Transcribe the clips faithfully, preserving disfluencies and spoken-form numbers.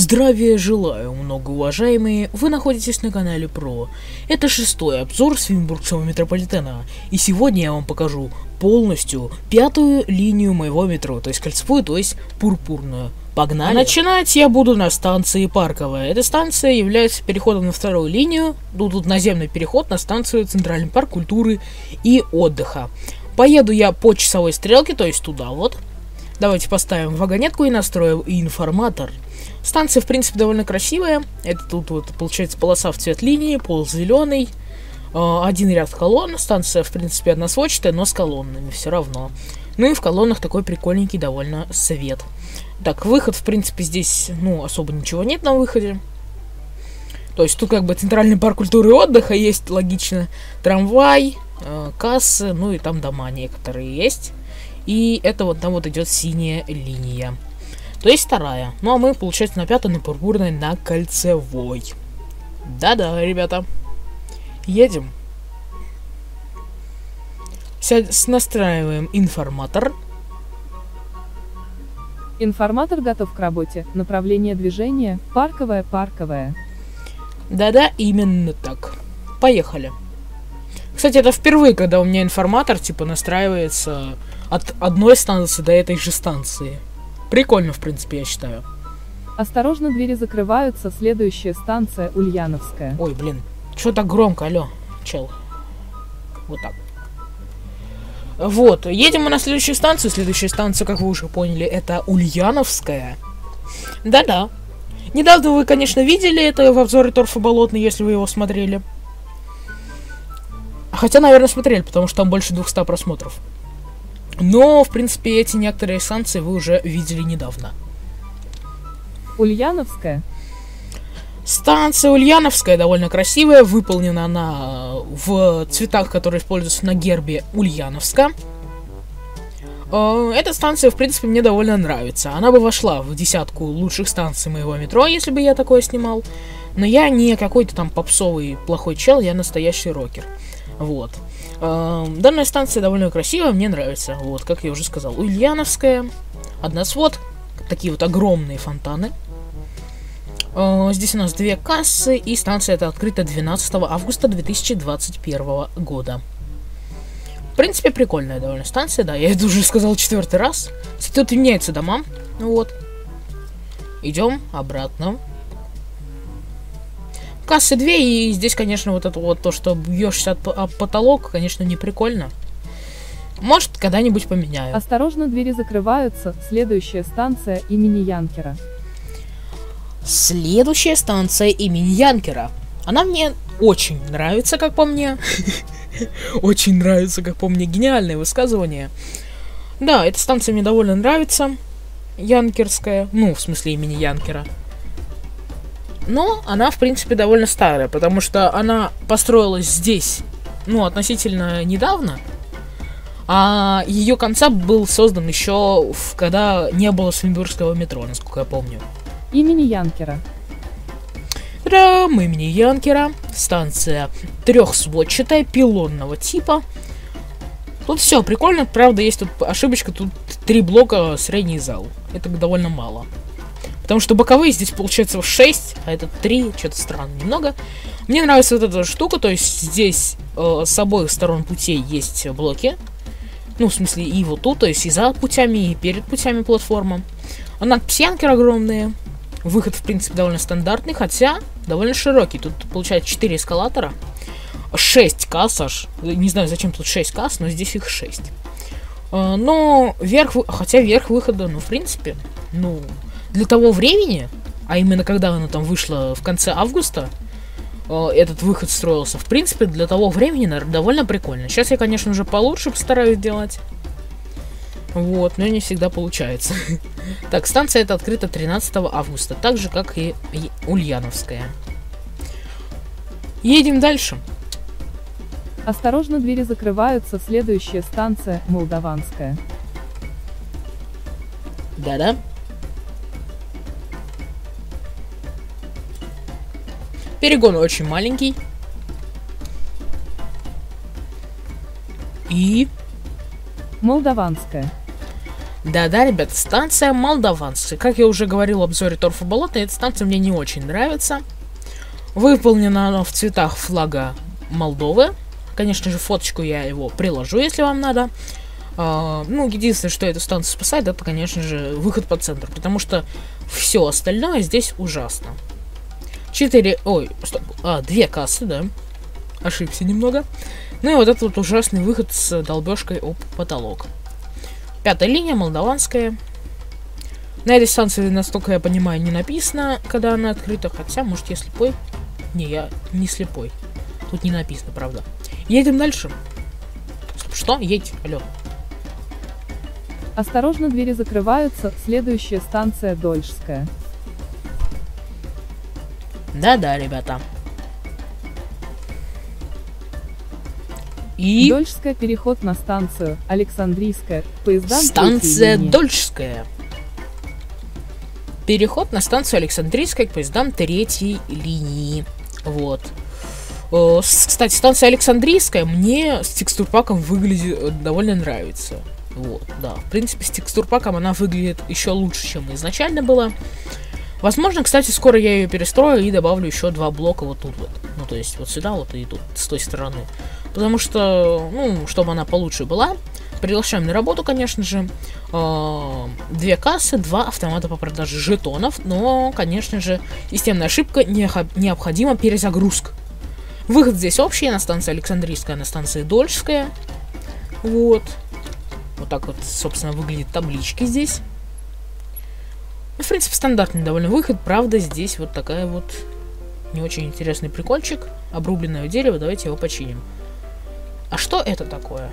Здравия желаю, многоуважаемые, вы находитесь на канале Про. Это шестой обзор Свинбургского метрополитена, и сегодня я вам покажу полностью пятую линию моего метро, то есть кольцевую, то есть пурпурную. Погнали! А начинать я буду на станции Парковая. Эта станция является переходом на вторую линию, ну, тут наземный переход на станцию Центральный парк культуры и отдыха. Поеду я по часовой стрелке, то есть туда вот. Давайте поставим вагонетку и настроим информатор. Станция, в принципе, довольно красивая. Это тут вот получается полоса в цвет линии, пол зеленый, э, один ряд колонн. Станция, в принципе, односводчатая, но с колоннами все равно. Ну и в колоннах такой прикольненький довольно свет. Так, выход, в принципе, здесь, ну, особо ничего нет на выходе. То есть тут как бы Центральный парк культуры и отдыха есть, логично. Трамвай, э, кассы, ну и там дома некоторые есть. И это вот там вот идет синяя линия. То есть вторая. Ну а мы, получается, на пятой, на пурпурной, на кольцевой. Да-да, ребята. Едем. Ся- настраиваем информатор. Информатор готов к работе. Направление движения парковая, парковая. Да-да, именно так. Поехали. Кстати, это впервые, когда у меня информатор, типа, настраивается от одной станции до этой же станции. Прикольно, в принципе, я считаю. Осторожно, двери закрываются. Следующая станция Ульяновская. Ой, блин. Чё так громко, алё, чел. Вот так. Вот, едем мы на следующую станцию. Следующая станция, как вы уже поняли, это Ульяновская. Да-да. Недавно вы, конечно, видели это в обзоре торфа болотный, если вы его смотрели. Хотя, наверное, смотрели, потому что там больше двухсот просмотров. Но, в принципе, эти некоторые станции вы уже видели недавно. Ульяновская. Станция Ульяновская довольно красивая. Выполнена она в цветах, которые используются на гербе Ульяновска. Эта станция, в принципе, мне довольно нравится. Она бы вошла в десятку лучших станций моего метро, если бы я такое снимал. Но я не какой-то там попсовый плохой чел, я настоящий рокер. Вот. Данная станция довольно красивая, мне нравится. Вот, как я уже сказал, Ульяновская. Односвод. Такие вот огромные фонтаны. Здесь у нас две кассы, и станция эта открыта двенадцатого августа две тысячи двадцать первого года. В принципе, прикольная довольно станция, да, я это уже сказал четвертый раз. Кстати, тут меняются дома. Вот. Идем обратно. Кассы две, и здесь, конечно, вот это вот то, что бьешься от, об потолок, конечно, не прикольно. Может, когда-нибудь поменяю. Осторожно, двери закрываются. Следующая станция имени Янкера. Следующая станция имени Янкера. Она мне очень нравится, как по мне. Очень нравится, как по мне. Гениальное высказывание. Да, эта станция мне довольно нравится. Янкерская. Ну, в смысле имени Янкера. Но она, в принципе, довольно старая, потому что она построилась здесь, ну, относительно недавно. А ее концепт был создан еще, в, когда не было Свинбургского метро, насколько я помню. Имени Янкера. Та-дам! Имени Янкера. Станция трехсводчатая, пилонного типа. Тут все прикольно, правда, есть тут ошибочка, тут три блока, средний зал. Это довольно мало. Потому что боковые здесь получается шесть, а это три, что-то странно немного. Мне нравится вот эта штука, то есть здесь э, с обоих сторон путей есть блоки. Ну, в смысле, и вот тут, то есть и за путями, и перед путями платформа. А надписи Янкер огромные. Выход, в принципе, довольно стандартный, хотя довольно широкий. Тут получается четыре эскалатора. шесть касс аж. Не знаю, зачем тут шесть касс, но здесь их шесть. Э, но верх, хотя верх выхода, ну, в принципе, ну... Для того времени, а именно когда она там вышла в конце августа, э, этот выход строился, в принципе, для того времени, наверное, довольно прикольно. Сейчас я, конечно, уже получше постараюсь делать. Вот, но не всегда получается. Так, станция эта открыта тринадцатого августа, так же, как и Ульяновская. Едем дальше. Осторожно, двери закрываются. Следующая станция Молдаванская. Да-да. Перегон очень маленький. И... Молдаванская. Да-да, ребята, станция Молдаванская. Как я уже говорил в обзоре торфа болота, эта станция мне не очень нравится. Выполнена она в цветах флага Молдовы. Конечно же, фоточку я его приложу, если вам надо. Uh, ну, единственное, что эту станцию спасает, это, конечно же, выход по центру. Потому что все остальное здесь ужасно. Четыре... Ой, стоп. А, две кассы, да. Ошибся немного. Ну и вот этот вот ужасный выход с долбежкой об потолок. Пятая линия, Молдаванская. На этой станции, насколько я понимаю, не написано, когда она открыта. Хотя, может, я слепой? Не, я не слепой. Тут не написано, правда. Едем дальше. Что? Едь, алло. Осторожно, двери закрываются. Следующая станция Дольская. Да-да, ребята. И... Дольская, переход на станцию Александрийская. Поездам станция Дольская. Переход на станцию Александрийская к поездам третьей линии. Вот. О, кстати, станция Александрийская мне с текстурпаком выглядит довольно нравится. Вот, да. В принципе, с текстурпаком она выглядит еще лучше, чем изначально была. Возможно, кстати, скоро я ее перестрою и добавлю еще два блока вот тут вот. Ну, то есть, вот сюда вот и тут, с той стороны. Потому что, ну, чтобы она получше была, приглашаем на работу, конечно же. Э, две кассы, два автомата по продаже жетонов. Но, конечно же, системная ошибка, необходима перезагрузка. Выход здесь общий, на станции Александрийская, на станции Дольская. Вот. Вот так вот, собственно, выглядят таблички здесь. Ну, в принципе, стандартный довольно выход. Правда, здесь вот такая вот не очень интересный прикольчик. Обрубленное дерево. Давайте его починим. А что это такое?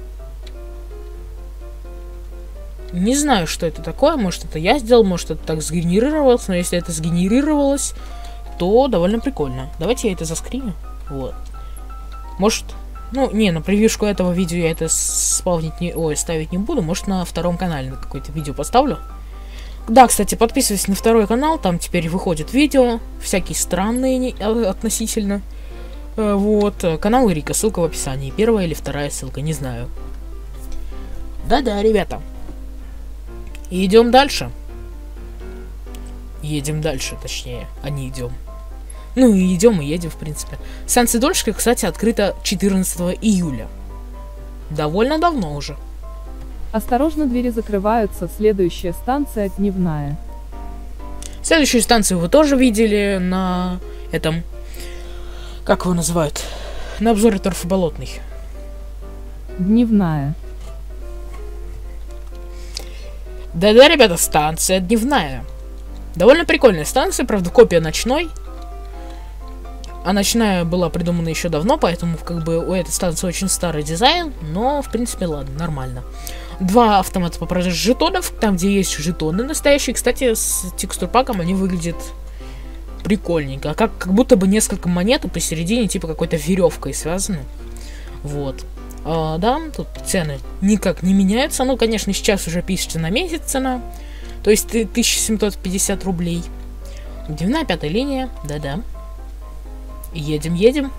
Не знаю, что это такое. Может, это я сделал, может, это так сгенерировалось. Но если это сгенерировалось, то довольно прикольно. Давайте я это заскриню. Вот. Может... Ну, не, на превьюшку этого видео я это спавнить не... Ой, ставить не буду. Может, на втором канале на какое-то видео поставлю. Да, кстати, подписывайтесь на второй канал. Там теперь выходят видео. Всякие странные не... относительно. Вот. Канал Рика. Ссылка в описании. Первая или вторая ссылка, не знаю. Да-да, ребята. Идем дальше. Едем дальше, точнее. А не идем. Ну и идем и едем, в принципе. Станция Дольская, кстати, открыта четырнадцатого июля. Довольно давно уже. Осторожно, двери закрываются. Следующая станция Дневная. Следующую станцию вы тоже видели на этом... Как его называют? На обзоре торфа болотных. Дневная. Да-да, ребята, станция Дневная. Довольно прикольная станция, правда, копия ночной. А ночная была придумана еще давно, поэтому как бы у этой станции очень старый дизайн, но в принципе ладно, нормально. Два автомата по продаже жетонов, там где есть жетоны настоящие. Кстати, с текстурпаком они выглядят прикольненько, как, как будто бы несколько монет и посередине типа какой-то веревкой связаны. Вот. А, да, тут цены никак не меняются, ну конечно сейчас уже пишется на месяц цена, то есть тысяча семьсот пятьдесят рублей. Дневная пятая линия, да-да. Едем, едем.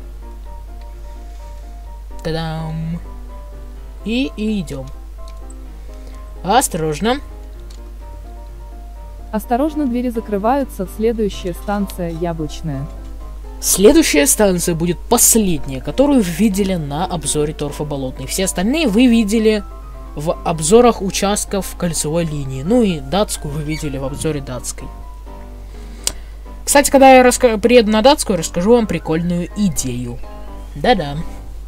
Та-дам. И, и идем. Осторожно. Осторожно, двери закрываются. Следующая станция Яблочная. Следующая станция будет последняя, которую вы видели на обзоре торфа болотный. Все остальные вы видели в обзорах участков кольцевой линии. Ну и датскую вы видели в обзоре датской. Кстати, когда я раска... приеду на датскую, расскажу вам прикольную идею. Да-да.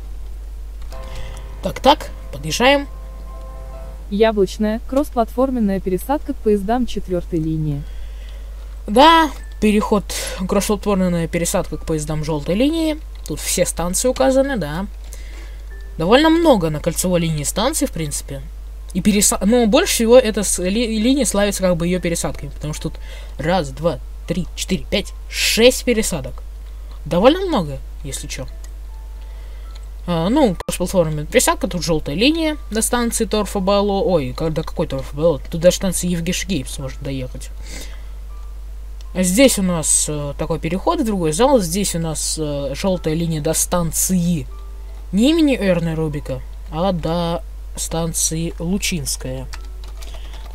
Так-так, подъезжаем. Яблочная, кроссплатформенная пересадка к поездам четвертой линии. Да, переход, кроссплатформенная пересадка к поездам желтой линии. Тут все станции указаны, да. Довольно много на кольцевой линии станций, в принципе. И пересад... Но больше всего эта ли... линия славится как бы ее пересадками, потому что тут раз, два, три, четыре, пять, шесть пересадок. Довольно много, если что. А, ну, кроссплатформенная пересадка, тут желтая линия до станции торфа болота. Ой, когда какой торфа болота? Тут до станции Евгешгейп сможет доехать. А здесь у нас э, такой переход в другой зал. Здесь у нас э, желтая линия до станции не имени Эрна Рубика, а до станции Лучинская.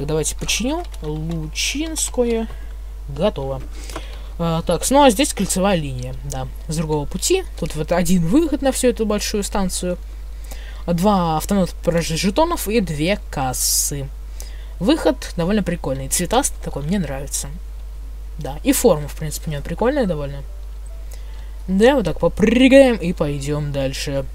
Так, давайте починю. Лучинское. Готово. А, так, снова здесь кольцевая линия. Да, с другого пути. Тут вот один выход на всю эту большую станцию. Два автомата по продаже жетонов и две кассы. Выход довольно прикольный. Цветастый такой, мне нравится. Да, и форма, в принципе, у него прикольная довольно. Да, вот так попрыгаем и пойдем дальше.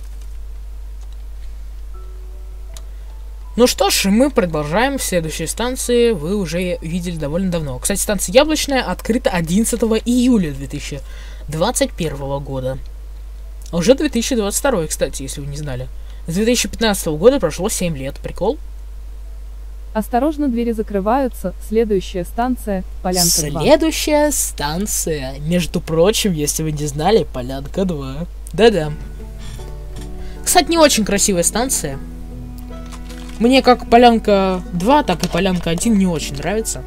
Ну что ж, мы продолжаем. Следующие станции вы уже видели довольно давно. Кстати, станция Яблочная открыта одиннадцатого июля две тысячи двадцать первого года. А уже две тысячи двадцать второй, кстати, если вы не знали. С две тысячи пятнадцатого года прошло семь лет. Прикол? Осторожно, двери закрываются. Следующая станция — Полянка два. Следующая станция, между прочим, если вы не знали, Полянка два. Да-да. Кстати, не очень красивая станция. Мне как Полянка два, так и Полянка один не очень нравится.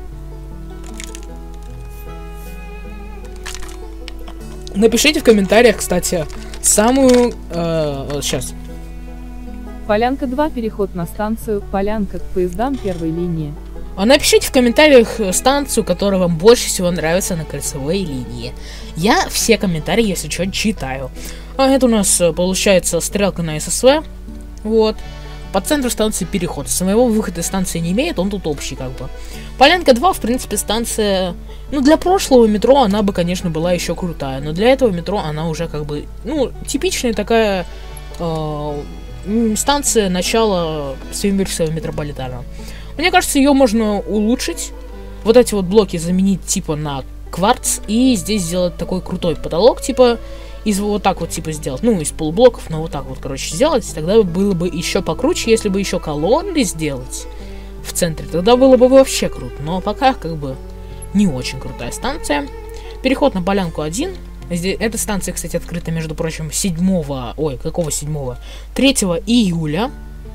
Напишите в комментариях, кстати, самую... Э, вот сейчас. Полянка два — переход на станцию Полянка к поездам первой линии. А напишите в комментариях станцию, которая вам больше всего нравится на кольцевой линии. Я все комментарии, если что, читаю. А это у нас получается стрелка на ССВ. Вот. По центру станции переход. Самого выхода станции не имеет, он тут общий как бы. Полянка два, в принципе, станция... Ну, для прошлого метро она бы, конечно, была еще крутая. Но для этого метро она уже как бы... Ну, типичная такая... Э станция начала Свимбирского метрополитена. Мне кажется, ее можно улучшить. Вот эти вот блоки заменить типа на кварц. И здесь сделать такой крутой потолок, типа, из вот так вот типа сделать. Ну, из полублоков, но вот так вот, короче, сделать. Тогда было бы еще покруче, если бы еще колонны сделать в центре. Тогда было бы вообще круто. Но пока как бы не очень крутая станция. Переход на Полянку один. Здесь, эта станция, кстати, открыта, между прочим, седьмого... Ой, какого седьмого? третьего июля.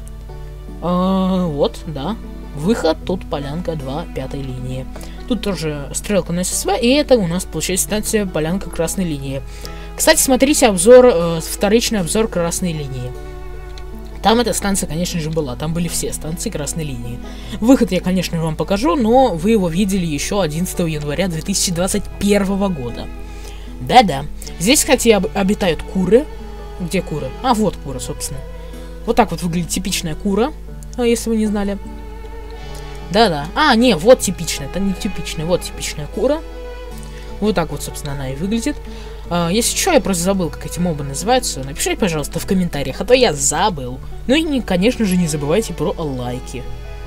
А, вот, да. Выход, тут Полянка два, пятой линии. Тут тоже стрелка на ССВ, и это у нас получается станция Полянка красной линии. Кстати, смотрите обзор, э, вторичный обзор красной линии. Там эта станция, конечно же, была. Там были все станции красной линии. Выход я, конечно, вам покажу, но вы его видели еще одиннадцатого января две тысячи двадцать первого года. Да-да. Здесь, кстати, об обитают куры. Где куры? А, вот кура, собственно. Вот так вот выглядит типичная кура, если вы не знали. Да-да. А, не, вот типичная. Это не типичная, вот типичная кура. Вот так вот, собственно, она и выглядит. А, если что, я просто забыл, как эти мобы называются. Напишите, пожалуйста, в комментариях, а то я забыл. Ну и, конечно же, не забывайте про лайки.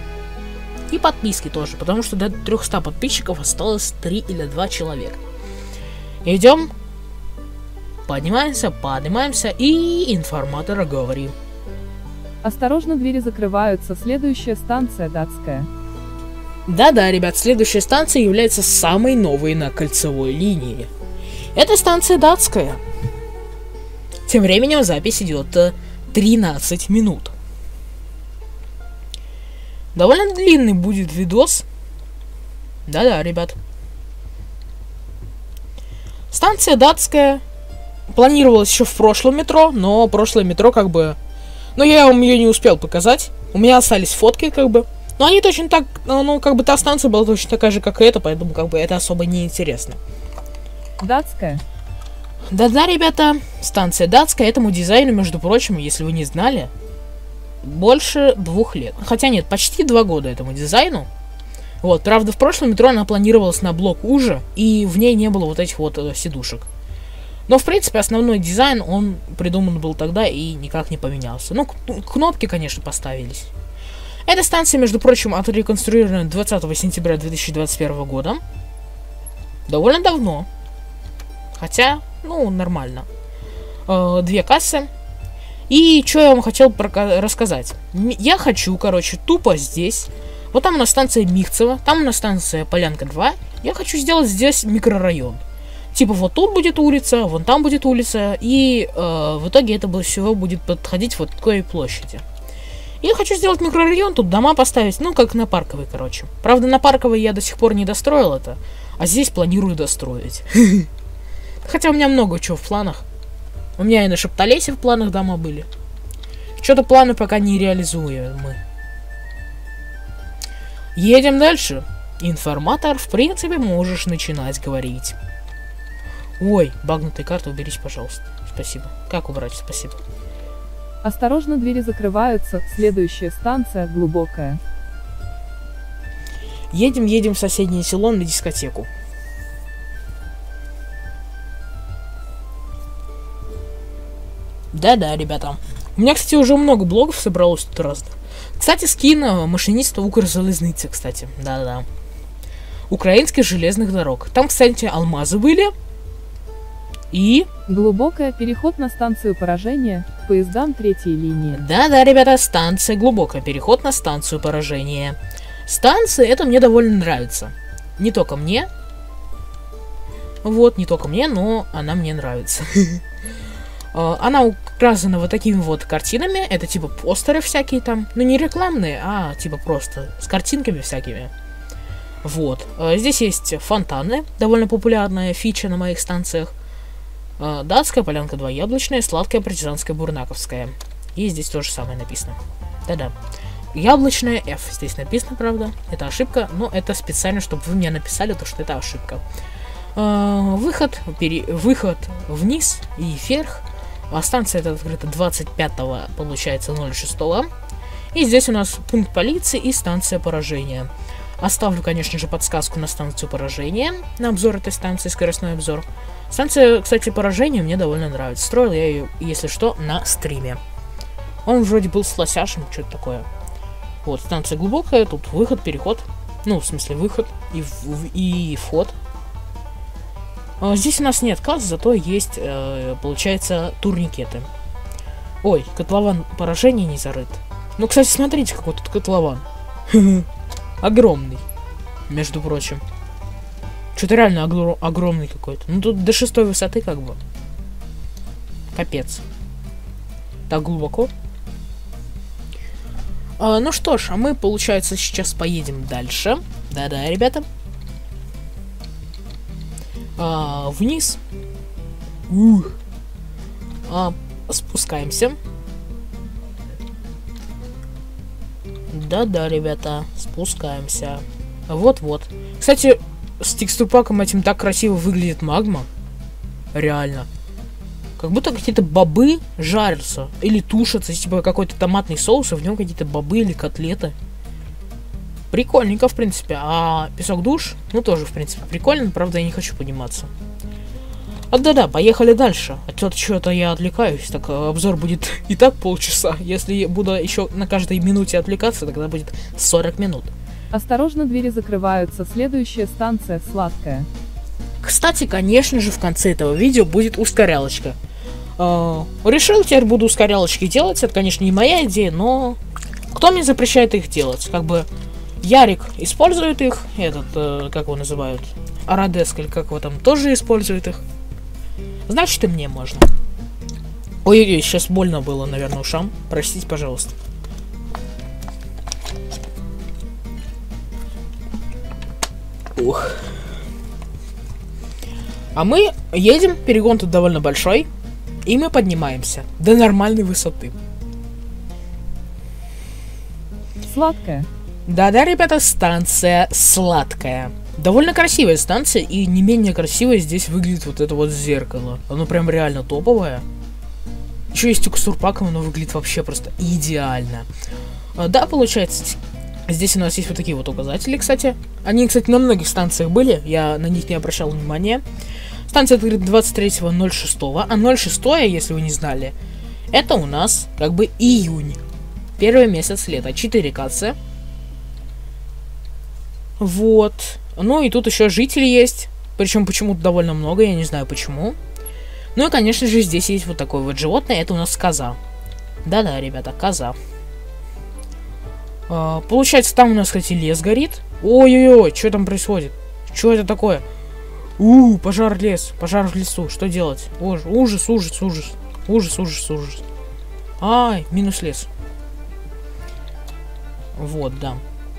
И подписки тоже, потому что до трёхсот подписчиков осталось три или два человека. Идем, поднимаемся, поднимаемся и информатора говорим. Осторожно, двери закрываются. Следующая станция Датская. Да-да, ребят, следующая станция является самой новой на кольцевой линии. Это станция Датская. Тем временем запись идет тринадцать минут. Довольно длинный будет видос. Да-да, ребят. Станция Датская планировалась еще в прошлом метро, но прошлое метро как бы... Ну, я вам ее не успел показать. У меня остались фотки, как бы. Но они точно так... Ну, как бы та станция была точно такая же, как и эта, поэтому как бы это особо не интересно. Датская. Да-да, ребята, станция Датская. Этому дизайну, между прочим, если вы не знали, больше двух лет. Хотя нет, почти два года этому дизайну. Вот, правда, в прошлом метро она планировалась на блок уже, и в ней не было вот этих вот э, сидушек. Но, в принципе, основной дизайн, он придуман был тогда и никак не поменялся. Ну, кнопки, конечно, поставились. Эта станция, между прочим, отреконструирована двадцатого сентября две тысячи двадцать первого года. Довольно давно. Хотя, ну, нормально. Э, две кассы. И что я вам хотел рассказать. Я хочу, короче, тупо здесь... Вот там у нас станция Михцево, там у нас станция Полянка два. Я хочу сделать здесь микрорайон. Типа вот тут будет улица, вон там будет улица. И э, в итоге это всего будет подходить вот к такой площади. Я хочу сделать микрорайон, тут дома поставить, ну как на Парковой, короче. Правда, на Парковой я до сих пор не достроил это. А здесь планирую достроить. Хотя у меня много чего в планах. У меня и на Шепталесе в планах дома были. Что-то планы пока не реализуемы. Едем дальше. Информатор, в принципе, можешь начинать говорить. Ой, багнутые карты уберите, пожалуйста. Спасибо. Как убрать? Спасибо. Осторожно, двери закрываются. Следующая станция глубокая. Едем, едем в соседнее село на дискотеку. Да-да, ребята. У меня, кстати, уже много блогов собралось тут разных. Кстати, скин машиниста Укрзалезницы, кстати. Да-да. Украинских железных дорог. Там, кстати, алмазы были. И... Глубокая, переход на станцию поражения, к поездам третьей линии. Да-да, ребята, станция глубокая, переход на станцию поражения. Станция, это мне довольно нравится. Не только мне. Вот, не только мне, но она мне нравится. Она украшена вот такими вот картинами. Это типа постеры всякие там. Ну, не рекламные, а типа просто с картинками всякими. Вот. Здесь есть фонтаны. Довольно популярная фича на моих станциях. Датская, полянка два яблочная, сладкая, партизанская, бурнаковская. И здесь то же самое написано. Да-да. Яблочная F здесь написано, правда. Это ошибка, но это специально, чтобы вы мне написали, то, что это ошибка. Выход, пере... Выход вниз и вверх. А станция это открыта двадцать пятого, получается, ноль шестого. И здесь у нас пункт полиции и станция поражения. Оставлю, конечно же, подсказку на станцию поражения. На обзор этой станции, скоростной обзор. Станция, кстати, поражения мне довольно нравится. Строил я ее, если что, на стриме. Он вроде был с лосяшем, что-то такое. Вот, станция глубокая, тут выход, переход. Ну, в смысле, выход и, в, и вход. А здесь у нас нет касс, зато есть, э, получается, турникеты. Ой, котлован поражения не зарыт. Ну, кстати, смотрите, какой тут котлован. Огромный, между прочим. Что-то реально огр огромный какой-то. Ну, тут до шестой высоты как бы. Капец. Так глубоко. А, ну что ж, а мы, получается, сейчас поедем дальше. Да-да, ребята. А, вниз. Ух. А, спускаемся. Да-да, ребята, спускаемся. Вот-вот. Кстати, с текстурпаком этим так красиво выглядит магма. Реально. Как будто какие-то бобы жарятся. Или тушатся. Типа какой-то томатный соус, и в нем какие-то бобы или котлеты. Прикольненько, в принципе. А песок душ, ну тоже, в принципе, прикольно. Правда, я не хочу подниматься. А да-да, поехали дальше. А то что-то я отвлекаюсь. Так, обзор будет и так полчаса. Если я буду еще на каждой минуте отвлекаться, тогда будет сорок минут. Осторожно, двери закрываются. Следующая станция сладкая. Кстати, конечно же, в конце этого видео будет ускорялочка. Э, решил, теперь буду ускорялочки делать. Это, конечно, не моя идея, но кто мне запрещает их делать? Как бы Ярик использует их, этот, э, как его называют, Арадеск, или как его там, тоже использует их. Значит, и мне можно. Ой-ой-ой, сейчас больно было, наверное, ушам. Простите, пожалуйста. Ух. А мы едем, перегон тут довольно большой, и мы поднимаемся до нормальной высоты. Сладкая. Да-да, ребята, станция сладкая. Довольно красивая станция, и не менее красивое здесь выглядит вот это вот зеркало. Оно прям реально топовое. Еще есть текстурпаком, оно выглядит вообще просто идеально. А, да, получается, здесь у нас есть вот такие вот указатели, кстати. Они, кстати, на многих станциях были, я на них не обращал внимания. Станция открыта двадцать третьего ноль шестого, а ноль шестое, если вы не знали, это у нас как бы июнь. Первый месяц лета, четыре кацы. Вот. Ну и тут еще жители есть. Причем почему-то довольно много, я не знаю почему. Ну и, конечно же, здесь есть вот такое вот животное. Это у нас коза. Да-да, ребята, коза. А, получается, там у нас, кстати, лес горит. Ой-ой-ой, что там происходит? Что это такое? У, пожар лес, пожар в лесу. Что делать? Ужас, ужас, ужас, ужас. Ужас, ужас, ужас. Ай, минус лес. Вот, да.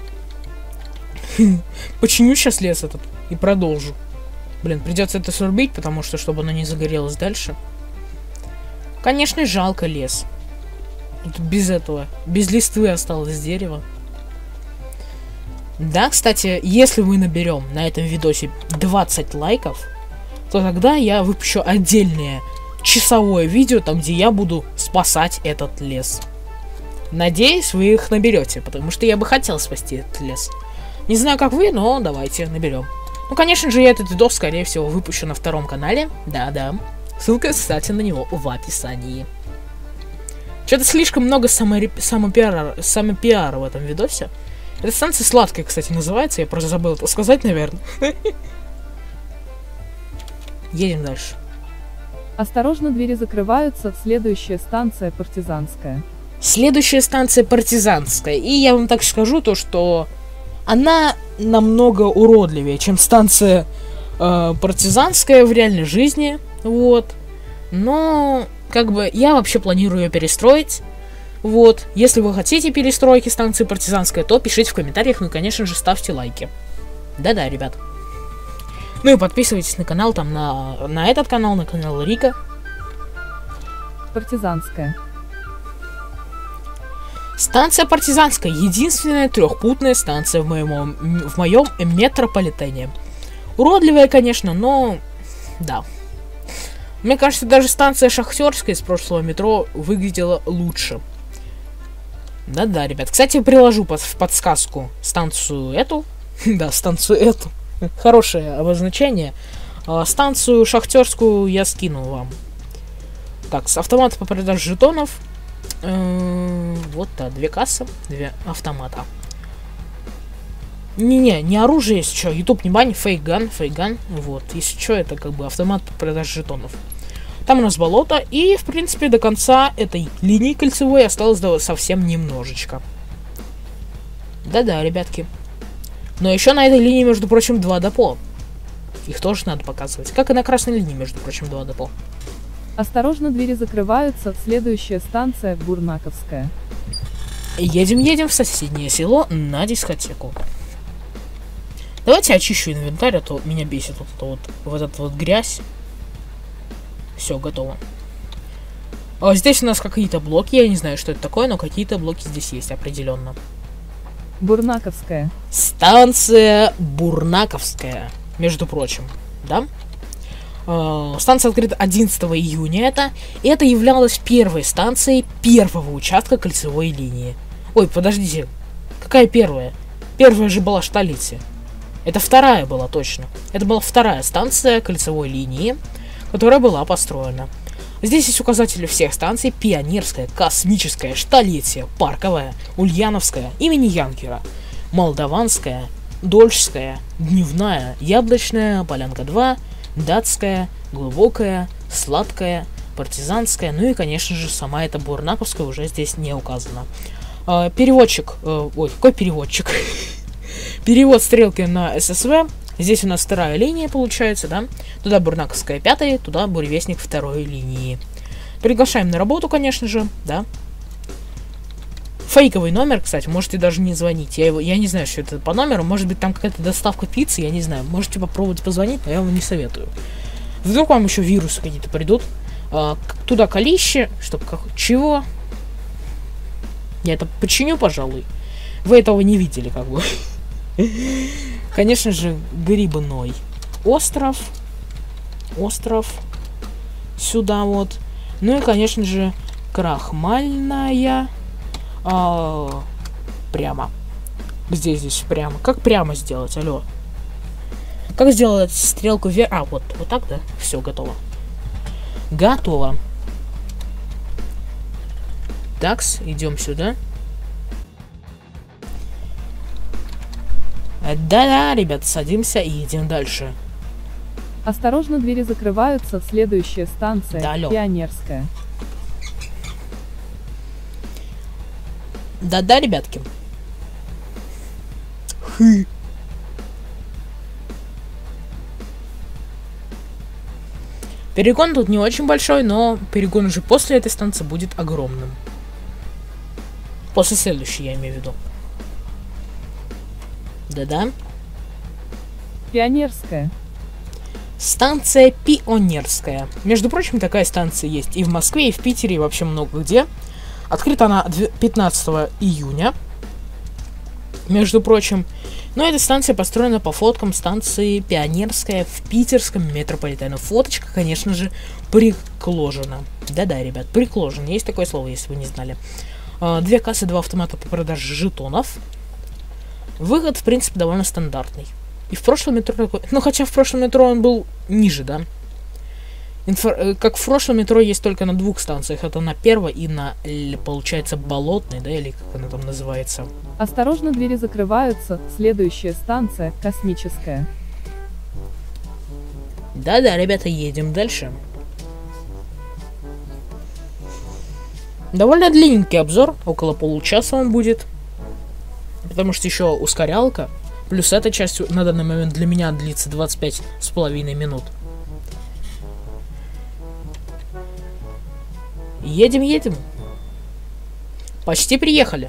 Починю сейчас лес этот и продолжу. Блин, придется это срубить, потому что, чтобы оно не загорелось дальше. Конечно, жалко лес. Тут без этого, без листвы осталось дерево. Да, кстати, если мы наберем на этом видосе двадцать лайков, то тогда я выпущу отдельное часовое видео, там где я буду спасать этот лес. Надеюсь, вы их наберете, потому что я бы хотел спасти этот лес. Не знаю, как вы, но давайте наберем. Ну, конечно же, я этот видос, скорее всего, выпущу на втором канале. Да-да. Ссылка, кстати, на него в описании. Что-то слишком много самори... самопиара... самопиара в этом видосе. Эта станция сладкая, кстати, называется. Я просто забыл это сказать, наверное. Едем дальше. Осторожно, двери закрываются. Следующая станция Партизанская. Следующая станция Партизанская. И я вам так скажу, то что она намного уродливее, чем станция э, Партизанская в реальной жизни. Вот. Но, как бы, я вообще планирую ее перестроить. Вот. Если вы хотите перестройки станции Партизанская, то пишите в комментариях, ну и, конечно же, ставьте лайки. Да-да, ребят. Ну и подписывайтесь на канал, там, на, на этот канал, на канал Рика. Партизанская. Станция Партизанская. Единственная трехпутная станция в моем, в моем метрополитене. Уродливая, конечно, но... Да. Мне кажется, даже станция Шахтерская из прошлого метро выглядела лучше. Да-да, ребят. Кстати, приложу под, в подсказку станцию эту. Да, станцию эту. Хорошее обозначение. А, станцию Шахтерскую я скину вам. Так, с автомата по продаже жетонов. Э-э- вот, да, две кассы, две автомата. Не-не, не оружие, если что. YouTube не бань, фейк-ган, фейк-ган. Вот, если что, это как бы автомат по продаже жетонов. Там у нас болото, и, в принципе, до конца этой линии кольцевой осталось совсем немножечко. Да-да, ребятки. Но еще на этой линии, между прочим, два депо. Их тоже надо показывать. Как и на красной линии, между прочим, два депо. Осторожно, двери закрываются. Следующая станция Бурнаковская. Едем-едем в соседнее село на дискотеку. Давайте очищу инвентарь, а то меня бесит вот эта вот, вот эта вот грязь. Все, готово. А здесь у нас какие-то блоки, я не знаю, что это такое, но какие-то блоки здесь есть определенно. Бурнаковская. Станция Бурнаковская, между прочим, да? Э, станция открыта одиннадцатого июня это, и это являлась первой станцией первого участка кольцевой линии. Ой, подождите, какая первая? Первая же была в столице. Это вторая была точно. Это была вторая станция кольцевой линии, которая была построена. Здесь есть указатели всех станций: Пионерская, Космическая, Штолетие, Парковая, Ульяновская, имени Янкера, Молдаванская, Дольская, Дневная, Яблочная, Полянка два, Датская, Глубокая, Сладкая, Партизанская, ну и, конечно же, сама эта Бурнаковская уже здесь не указана. Э, переводчик, э, ой, какой переводчик? Перевод стрелки на эс эс вэ. Здесь у нас вторая линия получается, да? Туда Бурнаковская пятая, туда Буревестник второй линии. Приглашаем на работу, конечно же, да? Фейковый номер, кстати, можете даже не звонить. Я, его, я не знаю, что это по номеру. Может быть, там какая-то доставка пиццы, я не знаю. Можете попробовать позвонить, но я вам не советую. Вдруг вам еще вирусы какие-то придут. А, туда колище. Что, как, чего? Я это починю, пожалуй. Вы этого не видели, как бы. Конечно же, Грибной остров. Остров. Сюда вот. Ну и, конечно же, Крахмальная. А, прямо. Где здесь прямо? Как прямо сделать? Алло. Как сделать стрелку вверх? А, вот, вот так, да? Все, готово. Готово. Такс, идем сюда. Да-да, ребят, садимся и едем дальше. Осторожно, двери закрываются. Следующая станция да, Пионерская. Да-да, ребятки. Хы. Перегон тут не очень большой, но перегон уже после этой станции будет огромным. После следующей, я имею в виду. Да-да. Пионерская. Станция Пионерская. Между прочим, такая станция есть и в Москве, и в Питере, и вообще много где. Открыта она пятнадцатого июня. между прочим. Но эта станция построена по фоткам станции Пионерская в питерском метрополитене. Фоточка, конечно же, приложена. Да-да, ребят, приложена. Есть такое слово, если вы не знали. Две кассы, два автомата по продаже жетонов. Выход, в принципе, довольно стандартный. И в прошлом метро такой... Ну, хотя в прошлом метро он был ниже, да? Инфо... Как в прошлом метро есть только на двух станциях. Это на первой и на, получается, Болотной, да? Или как она там называется? Осторожно, двери закрываются. Следующая станция — Космическая. Да-да, ребята, едем дальше. Довольно длинненький обзор. Около получаса он будет. Потому что еще ускорялка. Плюс эта часть на данный момент для меня длится двадцать пять с половиной минут. Едем, едем. Почти приехали.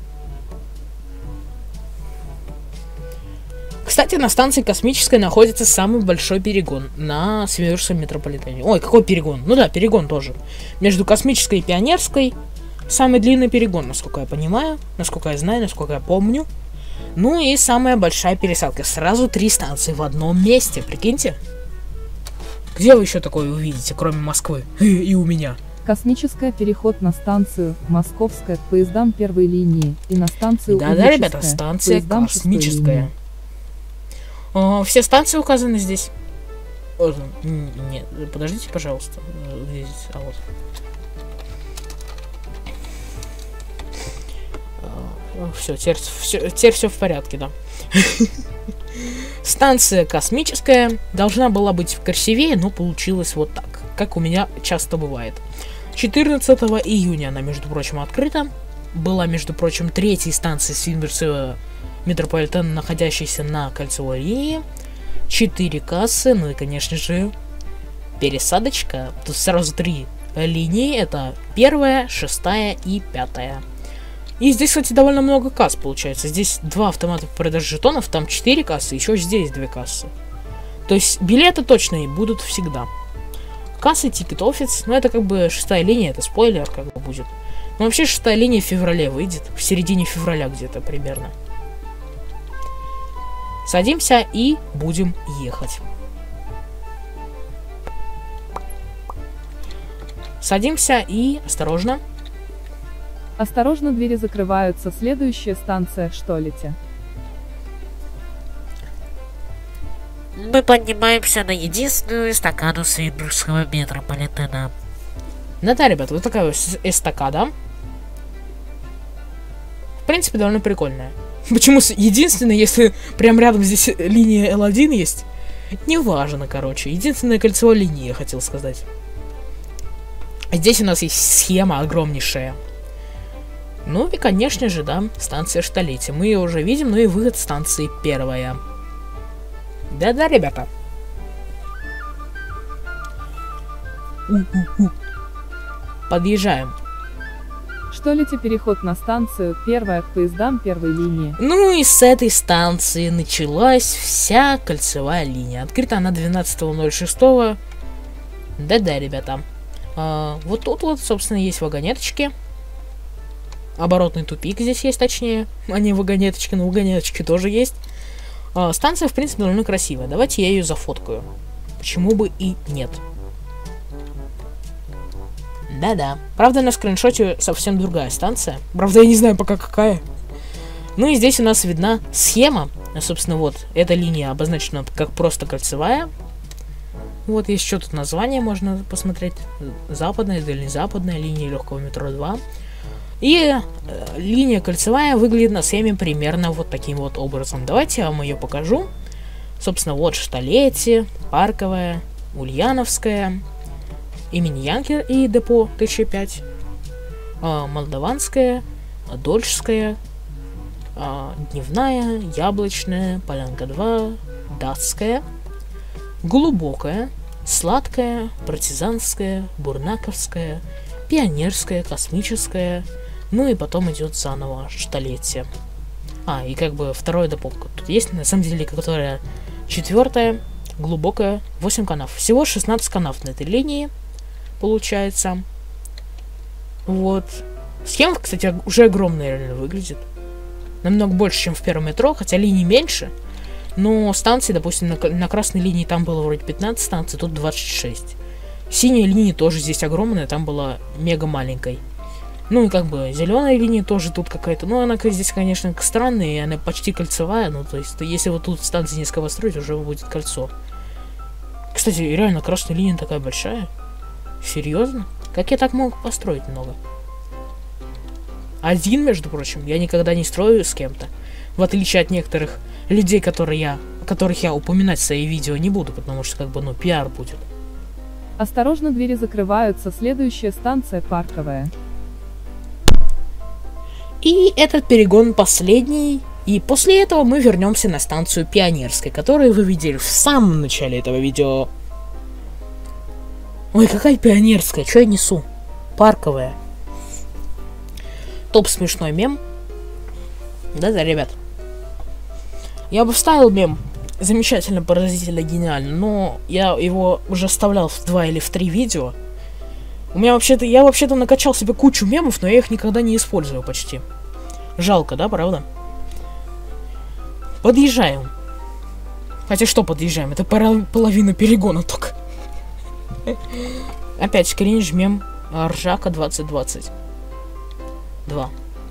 Кстати, на станции Космической находится самый большой перегон на Свиверском метрополитене. Ой, какой перегон? Ну да, перегон тоже. Между Космической и Пионерской самый длинный перегон, насколько я понимаю, насколько я знаю, насколько я помню. Ну и самая большая пересадка. Сразу три станции в одном месте, прикиньте. Где вы еще такое увидите, кроме Москвы и у меня? Космическая — переход на станцию Московская к поездам первой линии и на станцию Да-да, ребята, станция Космическая. О, все станции указаны здесь. О, нет, подождите, пожалуйста. Здесь, а вот. Все, теперь все, теперь все в порядке, да. Станция Космическая должна была быть красивее, но получилось вот так, как у меня часто бывает. четырнадцатого июня она, между прочим, открыта. Была, между прочим, третьей станцией Свиверского метрополитена, находящейся на кольцевой линии. Четыре кассы, ну и, конечно же, пересадочка. Тут сразу три линии. Это первая, шестая и пятая. И здесь, кстати, довольно много касс получается. Здесь два автомата по продаже жетонов, там четыре кассы, еще здесь две кассы. То есть билеты точные будут всегда. Кассы, тикет офис, ну это как бы шестая линия, это спойлер как бы будет. Но вообще шестая линия в феврале выйдет, в середине февраля где-то примерно. Садимся и будем ехать. Садимся и осторожно. Осторожно, двери закрываются. Следующая станция Штолите. Мы поднимаемся на единственную эстакаду Свиверского метрополитена. Да-да, ребят, вот такая вот эстакада. В принципе, довольно прикольная. Почему единственная, если прям рядом здесь линия эл один есть? Неважно, короче. Единственная кольцевая линия, я хотел сказать. Здесь у нас есть схема огромнейшая. Ну и, конечно же, да, станция Штолите. Мы ее уже видим, ну и выход станции первая. Да-да, ребята. У-у-у. Подъезжаем. Штолите — переход на станцию первая к поездам первой линии. Ну и с этой станции началась вся кольцевая линия. Открыта она двенадцатого ноль шестого. Да-да, ребята. А, вот тут вот, собственно, есть вагонеточки. Оборотный тупик здесь есть, точнее. А не вагонеточки, но вагонеточки тоже есть. А, станция, в принципе, довольно красивая. Давайте я ее зафоткаю. Почему бы и нет. Да-да. Правда, на скриншоте совсем другая станция. Правда, я не знаю пока какая. Ну и здесь у нас видна схема. Собственно, вот, эта линия обозначена как просто кольцевая. Вот, есть еще тут название, можно посмотреть. Западная или не западная линия легкого метро два. И э, линия кольцевая выглядит на схеме примерно вот таким вот образом. Давайте я вам ее покажу. Собственно, вот Штолете, Парковая, Ульяновская, имени Янкер и депо тысяча пять, э, Молдаванская, Дольшская, э, Дневная, Яблочная, Полянка два, Датская, Глубокая, Сладкая, Партизанская, Бурнаковская, Пионерская, Космическая, ну и потом идет заново Штолете. А, и как бы второе депо тут есть, на самом деле, которая четвертая, Глубокая, восемь канав. Всего шестнадцать канав на этой линии получается. Вот. Схема, кстати, уже огромная реально выглядит. намного больше, чем в первом метро, хотя линий меньше. Но станции, допустим, на, на красной линии там было вроде пятнадцать станций, тут двадцать шесть. Синяя линия тоже здесь огромная, там была мега маленькой. Ну и как бы зеленая линия тоже тут какая-то. Ну, она здесь, конечно, странная, и она почти кольцевая. Ну, то есть, если вот тут станции несколько построить, уже будет кольцо. Кстати, реально, красная линия такая большая. Серьезно? Как я так мог построить много? Один, между прочим, я никогда не строю с кем-то. В отличие от некоторых людей, которые я, которых я упоминать в своей видео не буду, потому что, как бы, ну, пиар будет. Осторожно, двери закрываются. Следующая станция Парковая. И этот перегон последний. И после этого мы вернемся на станцию Пионерская, которую вы видели в самом начале этого видео. Ой, какая Пионерская? Что я несу? Парковая. Топ смешной мем. Да-да, ребят. Я бы вставил мем замечательно, поразительно, гениально, но я его уже вставлял в два или в три видео. У меня вообще-то, я вообще-то накачал себе кучу мемов, но я их никогда не использую почти. Жалко, да, правда? Подъезжаем. Хотя что подъезжаем? Это половина перегона только. Опять кринж мем Ржака двадцать двадцать два.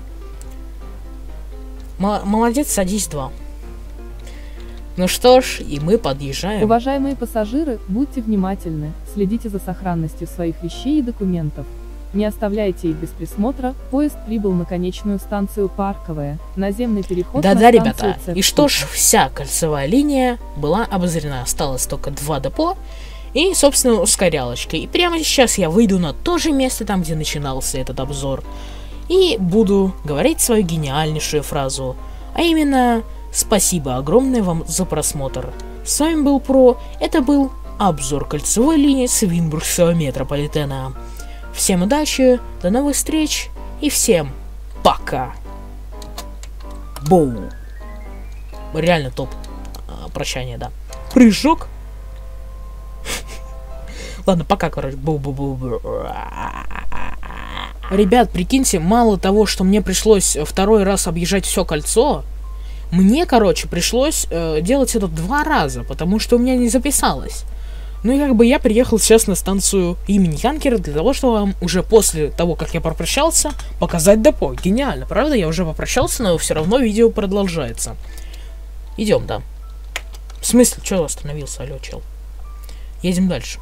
Молодец, садись, два. Ну что ж, и мы подъезжаем. Уважаемые пассажиры, будьте внимательны, следите за сохранностью своих вещей и документов. Не оставляйте их без присмотра. Поезд прибыл на конечную станцию Парковая. Наземный переход на Да-да, станцию ребята. Цепь. И что ж, вся кольцевая линия была обозрена. Осталось только два депо и, собственно, ускорялочка. И прямо сейчас я выйду на то же место, там, где начинался этот обзор, и буду говорить свою гениальнейшую фразу. А именно, спасибо огромное вам за просмотр. С вами был Про. Это был обзор кольцевой линии Свинбургского метрополитена. Всем удачи, до новых встреч и всем пока. Боу. Реально топ. А, прощание, да. Прыжок. Ладно, пока, короче. Боу-боу-боу. Ребят, прикиньте, мало того, что мне пришлось второй раз объезжать все кольцо, мне, короче, пришлось э, делать это два раза, потому что у меня не записалось. Ну и как бы я приехал сейчас на станцию имени Янкера для того, чтобы вам уже после того, как я попрощался, показать депо. Гениально, правда? Я уже попрощался, но все равно видео продолжается. Идем, да. В смысле? Че остановился? Алло, чел. Едем дальше.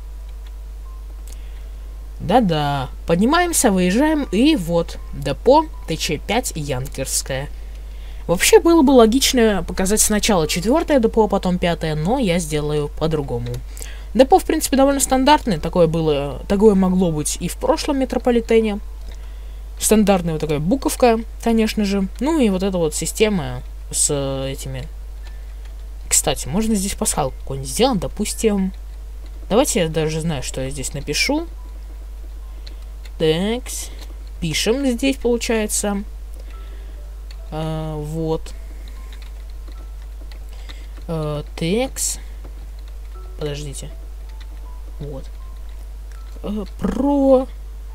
Да-да. Поднимаемся, выезжаем, и вот. Депо Т Ч пять Янкерская. Вообще было бы логично показать сначала четвертое депо, потом пятое, но я сделаю по-другому. Депо, в принципе, довольно стандартное, такое было, такое могло быть и в прошлом метрополитене. Стандартная вот такая буковка, конечно же. Ну и вот эта вот система с этими... Кстати, можно здесь пасхалку какой-нибудь сделать, допустим... Давайте я даже знаю, что я здесь напишу. Так, пишем здесь, получается... Uh, вот. Uh, текст. Подождите. Вот. Uh, про.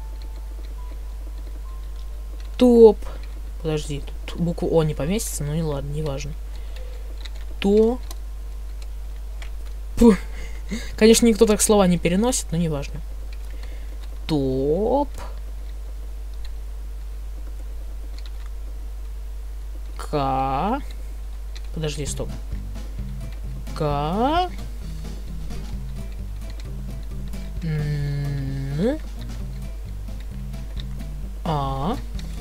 Топ. Подожди, тут букву О не поместится, ну и ладно, не важно. То. Пу. Конечно, никто так слова не переносит, но не важно. Топ. К. Подожди, стоп. К. Н. А.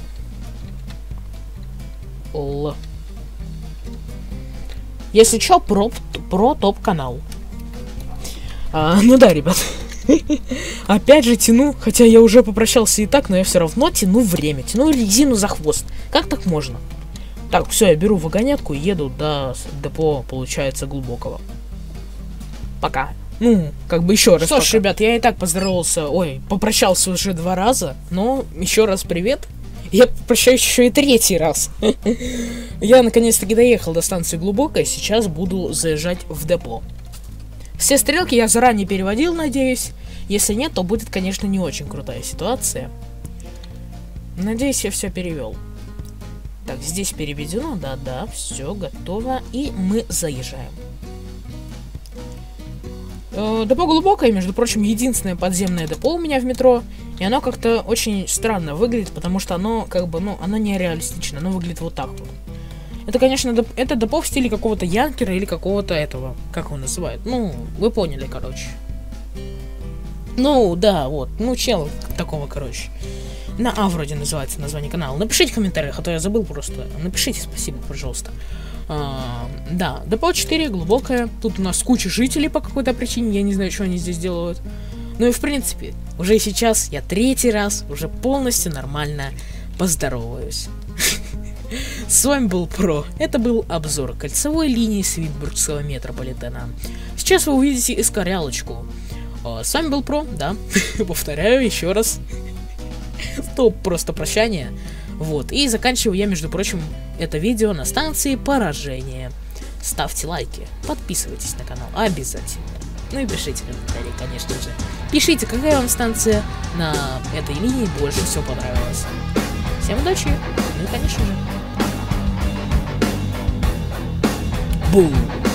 Л. Если чё, про, про топ-канал. А, ну да, ребят. Опять же тяну, хотя я уже попрощался и так, но я все равно тяну время. Тяну резину за хвост. Как так можно? Так, все, я беру вагонетку и еду до депо, получается, глубокого. Пока. Ну, как бы еще раз. Что ж, ребят, я и так поздоровался, ой, попрощался уже два раза, но еще раз привет. Я прощаюсь еще и третий раз. Я наконец-таки доехал до станции Глубокая, сейчас буду заезжать в депо. Все стрелки я заранее переводил, надеюсь. Если нет, то будет, конечно, не очень крутая ситуация. Надеюсь, я все перевел. Так, здесь переведено, да-да, все готово, и мы заезжаем. Э, депо глубокое, между прочим, единственное подземное депо у меня в метро, и оно как-то очень странно выглядит, потому что оно, как бы, ну, оно нереалистично, оно выглядит вот так вот. Это, конечно, деп... это депо в стиле какого-то янкера или какого-то этого, как его называют, ну, вы поняли, короче. Ну, да, вот, ну, чел такого, короче. На А вроде называется название канала. Напишите в комментариях, а то я забыл просто. Напишите спасибо, пожалуйста. А, да, депо четыре, глубокое. Тут у нас куча жителей по какой-то причине. Я не знаю, что они здесь делают. Ну и в принципе, уже сейчас я третий раз уже полностью нормально поздороваюсь. С вами был Про. Это был обзор кольцевой линии Свинбургского метрополитена. Сейчас вы увидите эскорялочку. С вами был Про, да. Повторяю еще раз. Стоп, просто прощание. Вот, и заканчиваю я, между прочим, это видео на станции поражения. Ставьте лайки, подписывайтесь на канал обязательно. Ну и пишите комментарии, конечно же. Пишите, какая вам станция на этой линии больше всего понравилась. Всем удачи, ну и конечно же. Бум!